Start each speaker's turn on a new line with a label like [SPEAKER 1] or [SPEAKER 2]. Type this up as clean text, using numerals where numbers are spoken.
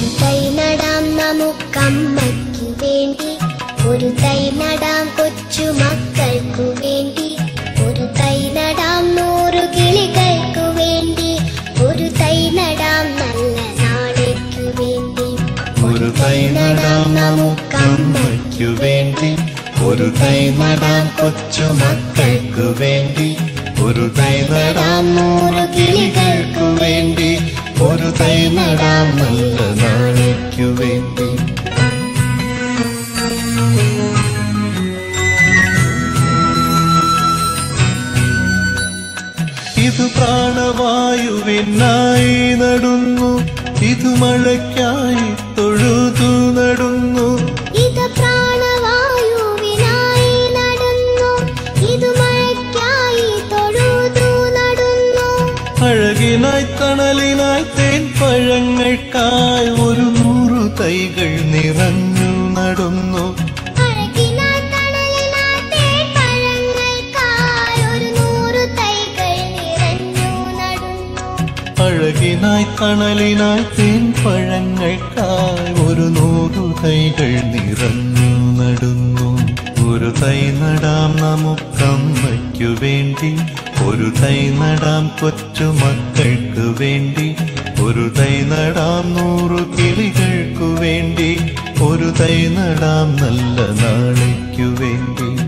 [SPEAKER 1] ഒരു തൈ നടാം നമുക്കമ്മയ്ക്കു വേണ്ടി, ഒരു തൈ നടാം കൊച്ചു മക്കൾക്കു വേണ്ടി, ഒരു തൈ നടാം 100 കിളികൾക്കു വേണ്ടി, ഒരു തൈ നടാം നല്ല നാളേക്കു വേണ്ടി.
[SPEAKER 2] ഒരു തൈ നടാം നമുക്കമ്മയ്ക്കു വേണ്ടി, ഒരു തൈ നടാം കൊച്ചു മക്കൾക്കു വേണ്ടി, ഒരു തൈ നടാം 100 കിളികൾക്കു വേണ്ടി, ഒരു തൈ നടാം നല്ല നാളേക്കു വേണ്ടി. ഇത് പ്രാണവായുവിനായി നടുന്നു, ഇത് മഴയ്ക്കായി തൊഴുതു നടുന്നു.
[SPEAKER 1] ഇത് പ്രാണവായുവിനായി നടുന്നു, ഇത് മഴയ്ക്കായി തൊഴുതു നടുന്നു.
[SPEAKER 2] അഴകിനായി തണലിനായി തേൻ പഴങ്ങൾക്കായി 100 തൈകൾ നിറഞ്ഞു നടുന്നു.
[SPEAKER 1] അഴകിനായി തണലിനായി തേൻ പഴങ്ങൾക്കായി 100 തൈകൾ നിറഞ്ഞു നടുന്നു.
[SPEAKER 2] അഴകിനായി തണലിനായി തേൻ പഴങ്ങൾക്കായി 100 തൈകൾ നിറഞ്ഞു നടുന്നു. ഒരു തൈ നടാം നമുക്കമ്മയ്ക്കു വേണ്ടി, ഒരു തൈ നടാം കൊച്ചു മക്കൾക്കു വേണ്ടി, ഒരു തൈ നടാം 100 കിളികൾക്കു വേണ്ടി, ഒരു തൈ നടാം നല്ല നാളേക്കു വേണ്ടി.